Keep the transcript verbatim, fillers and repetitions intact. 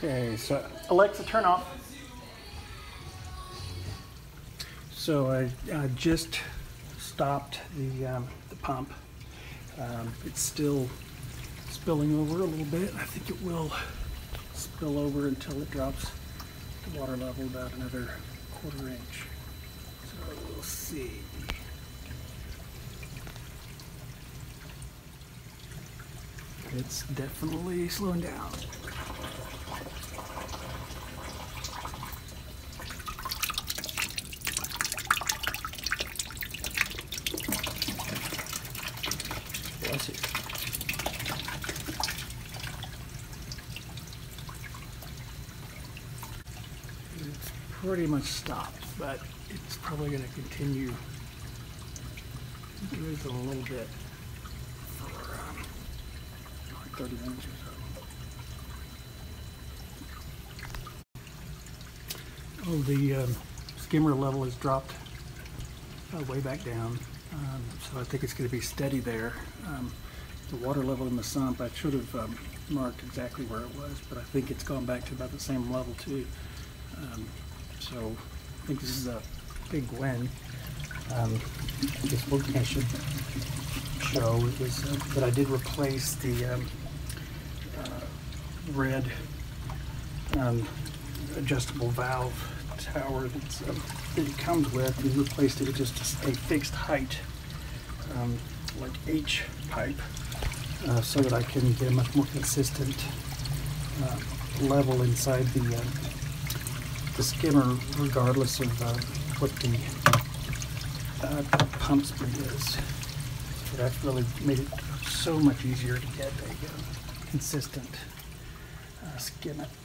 Okay, so Alexa, turn off. So I, I just stopped the, um, the pump. Um, it's still spilling over a little bit. I think it will spill over until it drops the water level about another quarter inch. So we'll see. It's definitely slowing down. Bless you. It's pretty much stopped, but it's probably going to continue. There is a little bit for um, like thirty minutes or so. Oh, the um, skimmer level has dropped uh, way back down, um, so I think it's going to be steady there. Um, the water level in the sump, I should have um, marked exactly where it was, but I think it's gone back to about the same level too. Um, so I think this is a big win. Um, this one thing I should show is uh, that I did replace the um, uh, red um, adjustable valve tower that's, um, that it comes with. We replaced it with just a fixed height, um, like H pipe, uh, so that I can get a much more consistent uh, level inside the, uh, the skimmer, regardless of uh, what the Uh, pump speed is. So that's really made it so much easier to get a uh, consistent uh, skimmer.